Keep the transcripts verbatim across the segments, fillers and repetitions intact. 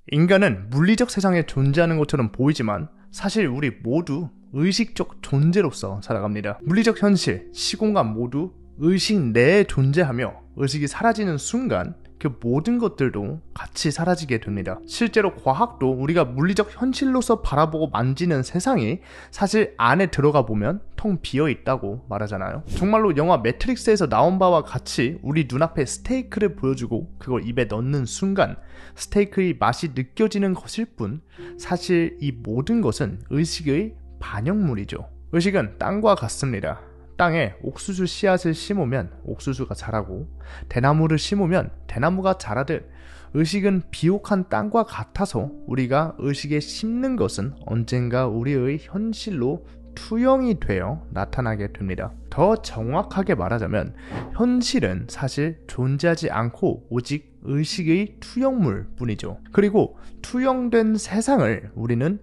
인간은 물리적 세상에 존재하는 것처럼 보이지만 사실 우리 모두 의식적 존재로서 살아갑니다. 물리적 현실, 시공간 모두 의식 내에 존재하며 의식이 사라지는 순간 그 모든 것들도 같이 사라지게 됩니다. 실제로 과학도 우리가 물리적 현실로서 바라보고 만지는 세상이 사실 안에 들어가 보면 텅 비어 있다고 말하잖아요. 정말로 영화 매트릭스에서 나온 바와 같이 우리 눈앞에 스테이크를 보여주고 그걸 입에 넣는 순간 스테이크의 맛이 느껴지는 것일 뿐 사실 이 모든 것은 의식의 반영물이죠. 의식은 땅과 같습니다. 땅에 옥수수 씨앗을 심으면 옥수수가 자라고 대나무를 심으면 대나무가 자라듯 의식은 비옥한 땅과 같아서 우리가 의식에 심는 것은 언젠가 우리의 현실로 투영이 되어 나타나게 됩니다. 더 정확하게 말하자면 현실은 사실 존재하지 않고 오직 의식의 투영물 뿐이죠. 그리고 투영된 세상을 우리는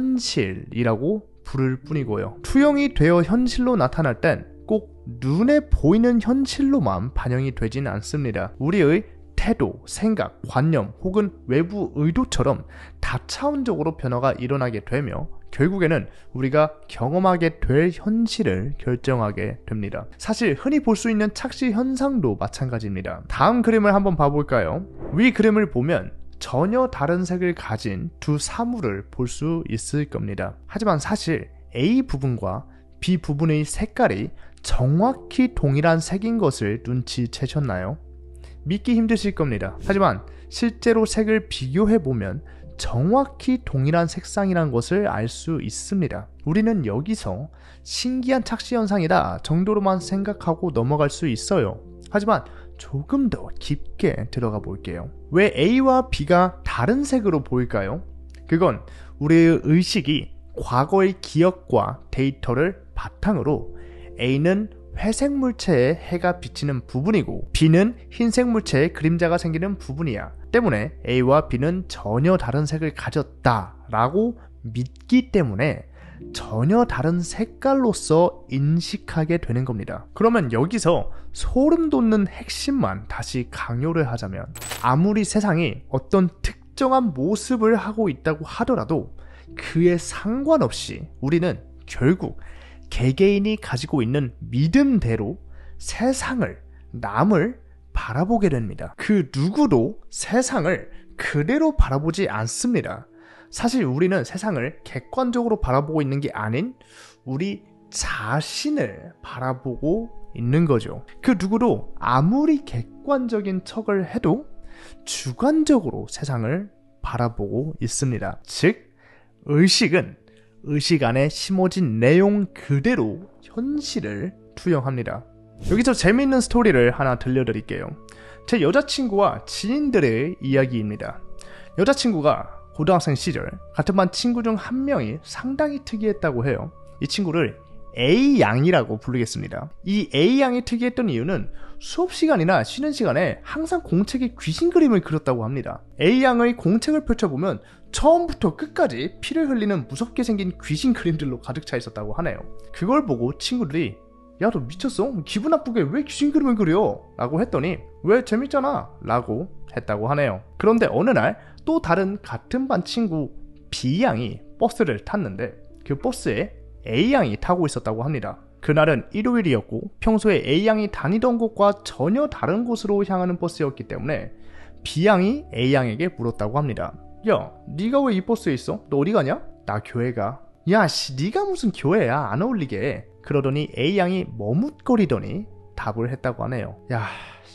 현실이라고 부를 뿐이고요. 투영이 되어 현실로 나타날 땐 꼭 눈에 보이는 현실로만 반영이 되지는 않습니다. 우리의 태도, 생각, 관념 혹은 외부 의도처럼 다차원적으로 변화가 일어나게 되며 결국에는 우리가 경험하게 될 현실을 결정하게 됩니다. 사실 흔히 볼 수 있는 착시 현상도 마찬가지입니다. 다음 그림을 한번 봐볼까요? 위 그림을 보면 전혀 다른 색을 가진 두 사물을 볼 수 있을 겁니다. 하지만 사실 A 부분과 B 부분의 색깔이 정확히 동일한 색인 것을 눈치채셨나요? 믿기 힘드실 겁니다. 하지만 실제로 색을 비교해보면 정확히 동일한 색상이라는 것을 알 수 있습니다. 우리는 여기서 신기한 착시 현상이다 정도로만 생각하고 넘어갈 수 있어요. 하지만 조금 더 깊게 들어가 볼게요. 왜 A와 B가 다른 색으로 보일까요? 그건 우리의 의식이 과거의 기억과 데이터를 바탕으로 A는 회색 물체에 해가 비치는 부분이고 B는 흰색 물체에 그림자가 생기는 부분이야. 때문에 A와 B는 전혀 다른 색을 가졌다라고 믿기 때문에 전혀 다른 색깔로서 인식하게 되는 겁니다. 그러면 여기서 소름 돋는 핵심만 다시 강요를 하자면 아무리 세상이 어떤 특정한 모습을 하고 있다고 하더라도 그에 상관없이 우리는 결국 개개인이 가지고 있는 믿음대로 세상을, 남을 바라보게 됩니다. 그 누구도 세상을 그대로 바라보지 않습니다. 사실 우리는 세상을 객관적으로 바라보고 있는 게 아닌 우리 자신을 바라보고 있는 거죠. 그 누구도 아무리 객관적인 척을 해도 주관적으로 세상을 바라보고 있습니다. 즉, 의식은 의식 안에 심어진 내용 그대로 현실을 투영합니다. 여기서 재미있는 스토리를 하나 들려드릴게요. 제 여자친구와 지인들의 이야기입니다. 여자친구가 고등학생 시절 같은 반 친구 중 한 명이 상당히 특이했다고 해요. 이 친구를 A양이라고 부르겠습니다. 이 A양이 특이했던 이유는 수업 시간이나 쉬는 시간에 항상 공책에 귀신 그림을 그렸다고 합니다. A양의 공책을 펼쳐보면 처음부터 끝까지 피를 흘리는 무섭게 생긴 귀신 그림들로 가득 차 있었다고 하네요. 그걸 보고 친구들이 야, 너 미쳤어? 기분 나쁘게 왜 귀신 그림을 그려? 라고 했더니 왜 재밌잖아? 라고 했다고 하네요. 그런데 어느 날 또 다른 같은 반 친구 B양이 버스를 탔는데 그 버스에 A양이 타고 있었다고 합니다. 그날은 일요일이었고 평소에 A양이 다니던 곳과 전혀 다른 곳으로 향하는 버스였기 때문에 B양이 A양에게 물었다고 합니다. 야, 네가 왜 이 버스에 있어? 너 어디 가냐? 나 교회 가. 야, 씨, 네가 무슨 교회야? 안 어울리게. 그러더니 A양이 머뭇거리더니 답을 했다고 하네요. 야,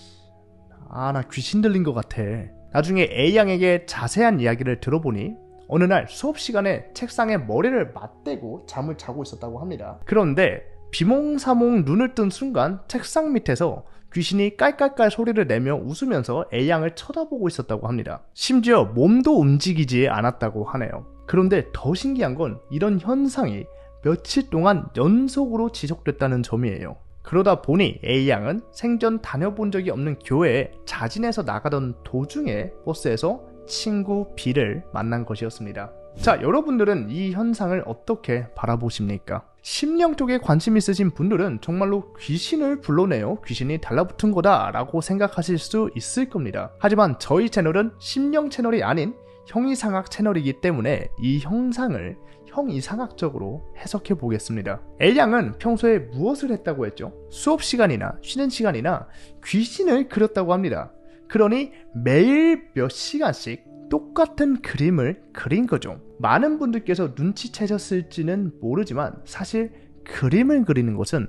아, 나 귀신 들린 것 같아. 나중에 A양에게 자세한 이야기를 들어보니 어느 날 수업 시간에 책상에 머리를 맞대고 잠을 자고 있었다고 합니다. 그런데 비몽사몽 눈을 뜬 순간 책상 밑에서 귀신이 깔깔깔 소리를 내며 웃으면서 A양을 쳐다보고 있었다고 합니다. 심지어 몸도 움직이지 않았다고 하네요. 그런데 더 신기한 건 이런 현상이 며칠 동안 연속으로 지속됐다는 점이에요. 그러다 보니 A양은 생전 다녀본 적이 없는 교회에 자진해서 나가던 도중에 버스에서 친구 B를 만난 것이었습니다. 자, 여러분들은 이 현상을 어떻게 바라보십니까? 심령 쪽에 관심 있으신 분들은 정말로 귀신을 불러내어 귀신이 달라붙은 거다 라고 생각하실 수 있을 겁니다. 하지만 저희 채널은 심령 채널이 아닌 형이상학 채널이기 때문에 이 형상을 형이상학적으로 해석해 보겠습니다. A양은 평소에 무엇을 했다고 했죠? 수업 시간이나 쉬는 시간이나 귀신을 그렸다고 합니다. 그러니 매일 몇 시간씩 똑같은 그림을 그린 거죠. 많은 분들께서 눈치채셨을지는 모르지만 사실 그림을 그리는 것은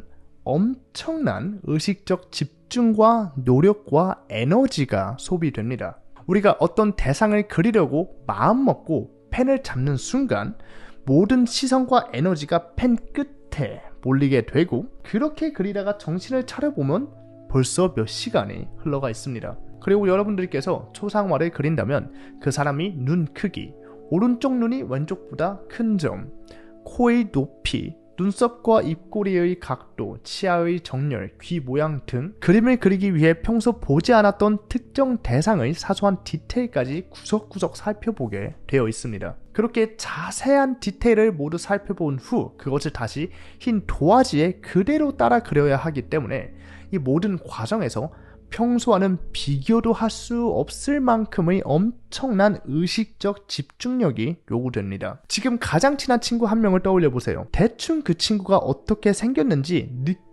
엄청난 의식적 집중과 노력과 에너지가 소비됩니다. 우리가 어떤 대상을 그리려고 마음먹고 펜을 잡는 순간 모든 시선과 에너지가 펜 끝에 몰리게 되고 그렇게 그리다가 정신을 차려보면 벌써 몇 시간이 흘러가 있습니다. 그리고 여러분들께서 초상화를 그린다면 그 사람이 눈 크기, 오른쪽 눈이 왼쪽보다 큰 점, 코의 높이, 눈썹과 입꼬리의 각도, 치아의 정렬, 귀 모양 등 그림을 그리기 위해 평소 보지 않았던 특정 대상의 사소한 디테일까지 구석구석 살펴보게 되어 있습니다. 그렇게 자세한 디테일을 모두 살펴본 후 그것을 다시 흰 도화지에 그대로 따라 그려야 하기 때문에 이 모든 과정에서 평소와는 비교도 할 수 없을 만큼의 엄청난 의식적 집중력이 요구됩니다. 지금 가장 친한 친구 한 명을 떠올려 보세요. 대충 그 친구가 어떻게 생겼는지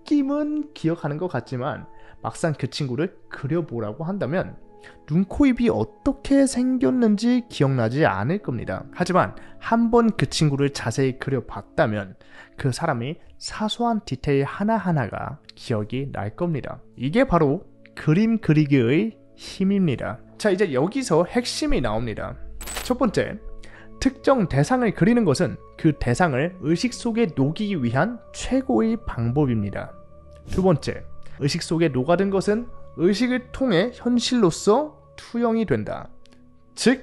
느낌은 기억하는 것 같지만 막상 그 친구를 그려보라고 한다면 눈, 코, 입이 어떻게 생겼는지 기억나지 않을 겁니다. 하지만 한번 그 친구를 자세히 그려봤다면 그 사람이 사소한 디테일 하나하나가 기억이 날 겁니다. 이게 바로 그림 그리기의 힘입니다. 자, 이제 여기서 핵심이 나옵니다. 첫 번째, 특정 대상을 그리는 것은 그 대상을 의식 속에 녹이기 위한 최고의 방법입니다. 두 번째, 의식 속에 녹아든 것은 의식을 통해 현실로서 투영이 된다. 즉,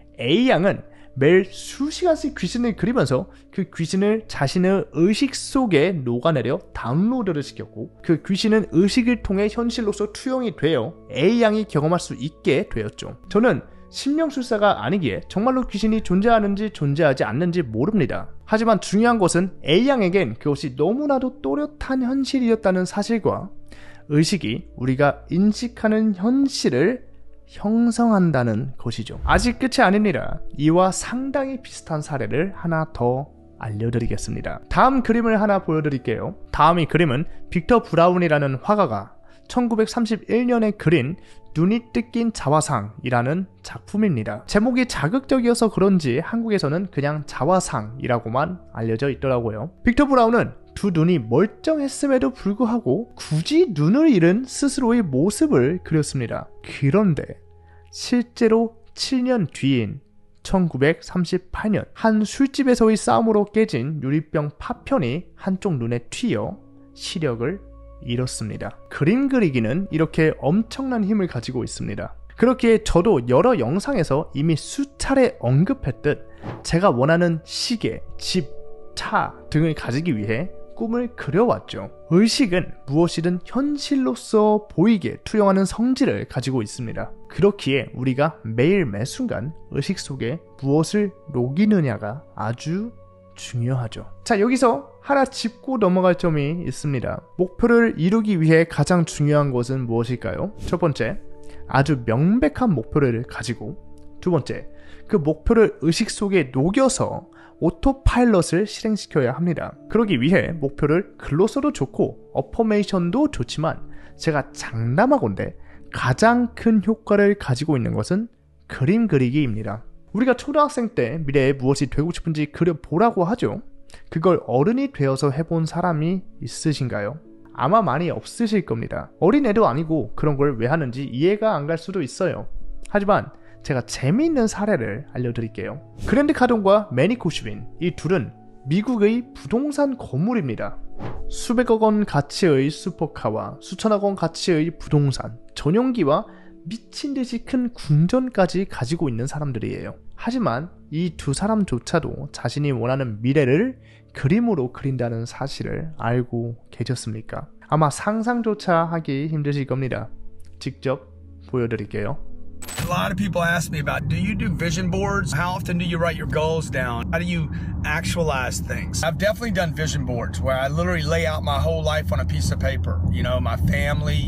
A양은 매일 수시간씩 귀신을 그리면서 그 귀신을 자신의 의식 속에 녹아내려 다운로드를 시켰고 그 귀신은 의식을 통해 현실로서 투영이 되어 A양이 경험할 수 있게 되었죠. 저는 심령술사가 아니기에 정말로 귀신이 존재하는지 존재하지 않는지 모릅니다. 하지만 중요한 것은 A양에겐 그것이 너무나도 또렷한 현실이었다는 사실과 의식이 우리가 인식하는 현실을 형성한다는 것이죠. 아직 끝이 아닙니다. 이와 상당히 비슷한 사례를 하나 더 알려드리겠습니다. 다음 그림을 하나 보여드릴게요. 다음 이 그림은 빅터 브라운이라는 화가가 천구백삼십일 년에 그린 눈이 뜯긴 자화상이라는 작품입니다. 제목이 자극적이어서 그런지 한국에서는 그냥 자화상이라고만 알려져 있더라고요. 빅터 브라운은 두 눈이 멀쩡했음에도 불구하고 굳이 눈을 잃은 스스로의 모습을 그렸습니다. 그런데 실제로 칠 년 뒤인 천구백삼십팔 년 한 술집에서의 싸움으로 깨진 유리병 파편이 한쪽 눈에 튀어 시력을 잃었습니다. 그림 그리기는 이렇게 엄청난 힘을 가지고 있습니다. 그렇기에 저도 여러 영상에서 이미 수차례 언급했듯 제가 원하는 시계, 집, 차 등을 가지기 위해 꿈을 그려왔죠. 의식은 무엇이든 현실로서 보이게 투영하는 성질을 가지고 있습니다. 그렇기에 우리가 매일 매순간 의식 속에 무엇을 녹이느냐가 아주 중요하죠. 자, 여기서 하나 짚고 넘어갈 점이 있습니다. 목표를 이루기 위해 가장 중요한 것은 무엇일까요? 첫 번째, 아주 명백한 목표를 가지고, 두 번째, 그 목표를 의식 속에 녹여서 오토파일럿을 실행시켜야 합니다. 그러기 위해 목표를 글로 써도 좋고 어퍼메이션도 좋지만 제가 장담하건대 가장 큰 효과를 가지고 있는 것은 그림 그리기입니다. 우리가 초등학생 때 미래에 무엇이 되고 싶은지 그려보라고 하죠. 그걸 어른이 되어서 해본 사람이 있으신가요? 아마 많이 없으실 겁니다. 어린애도 아니고 그런 걸 왜 하는지 이해가 안 갈 수도 있어요. 하지만 제가 재미있는 사례를 알려드릴게요. 그랜드 카돈과 매니 코슈빈, 이 둘은 미국의 부동산 거물입니다. 수백억 원 가치의 슈퍼카와 수천억 원 가치의 부동산, 전용기와 미친 듯이 큰 궁전까지 가지고 있는 사람들이에요. 하지만 이 두 사람조차도 자신이 원하는 미래를 그림으로 그린다는 사실을 알고 계셨습니까? 아마 상상조차 하기 힘드실 겁니다. 직접 보여드릴게요. A lot of people ask me about, do you do vision boards? How often do you write your goals down? How do you actualize things? I've definitely done vision boards where I literally lay out my whole life on a piece of paper. You know, my family,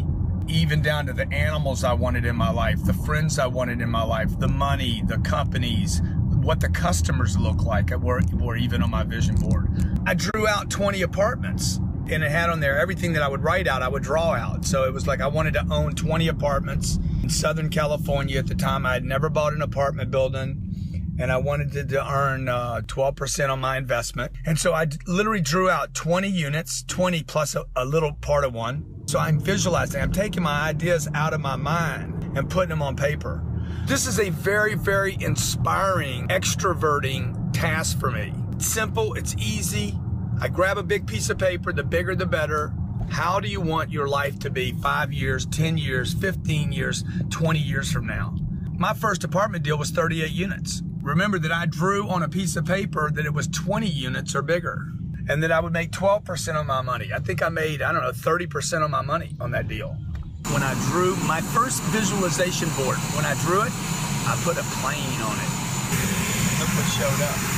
even down to the animals I wanted in my life, the friends I wanted in my life, the money, the companies, what the customers look like were, were even on my vision board. I drew out twenty apartments, and it had on there everything that I would write out, I would draw out. So it was like I wanted to own twenty apartments in Southern California. At the time, I had never bought an apartment building, and I wanted to, to earn uh, twelve percent on my investment. And so I literally drew out twenty units, twenty plus a, a little part of one. So I'm visualizing, I'm taking my ideas out of my mind and putting them on paper. This is a very, very inspiring, extroverting task for me. It's simple, it's easy. I grab a big piece of paper, the bigger the better. How do you want your life to be five years, ten years, fifteen years, twenty years from now? My first apartment deal was thirty-eight units. Remember that I drew on a piece of paper that it was twenty units or bigger, and that I would make twelve percent on my money. I think I made, I don't know, thirty percent on my money on that deal. When I drew my first visualization board, when I drew it, I put a plane on it. Look what showed up.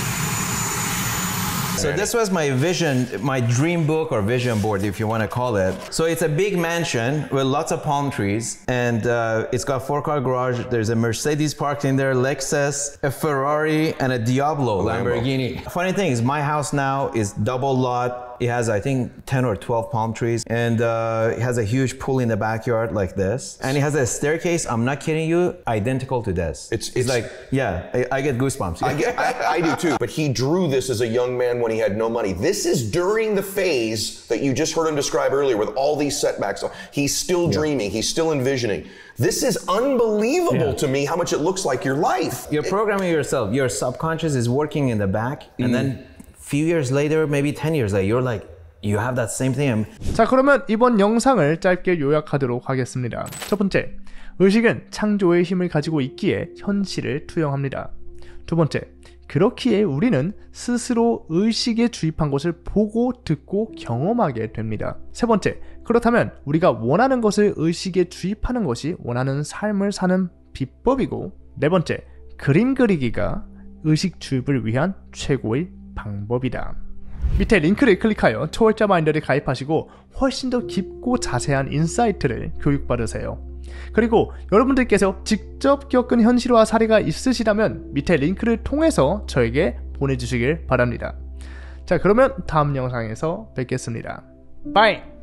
So this was my vision, my dream book or vision board, if you want to call it. So it's a big mansion with lots of palm trees, and uh, it's got four-car garage. There's a Mercedes parked in there, Lexus, a Ferrari, and a Diablo Lamborghini. Funny thing is, my house now is double lot. It has, I think, ten or twelve palm trees, and uh, it has a huge pool in the backyard like this. And it has a staircase, I'm not kidding you, identical to this. It's, it's, it's like, yeah, I, I get goosebumps. I, get, I, I do too, but he drew this as a young man when he had no money. This is during the phase that you just heard him describe earlier with all these setbacks. He's still yeah. dreaming, he's still envisioning. This is unbelievable yeah. to me how much it looks like your life. You're programming yourself, your subconscious is working in the back, mm. and then few years later, maybe ten years later, you're like, you have that same thing. 자, 그러면 이번 영상을 짧게 요약하도록 하겠습니다. 첫 번째, 의식은 창조의 힘을 가지고 있기에 현실을 투영합니다. 두 번째, 그렇기에 우리는 스스로 의식에 주입한 것을 보고 듣고 경험하게 됩니다. 세 번째, 그렇다면 우리가 원하는 것을 의식에 주입하는 것이 원하는 삶을 사는 비법이고, 네 번째, 그림 그리기가 의식 주입을 위한 최고의 방법이다. 밑에 링크를 클릭하여 초월자 마인드를 가입하시고 훨씬 더 깊고 자세한 인사이트를 교육받으세요. 그리고 여러분들께서 직접 겪은 현실화 사례가 있으시다면 밑에 링크를 통해서 저에게 보내주시길 바랍니다. 자, 그러면 다음 영상에서 뵙겠습니다. 바이!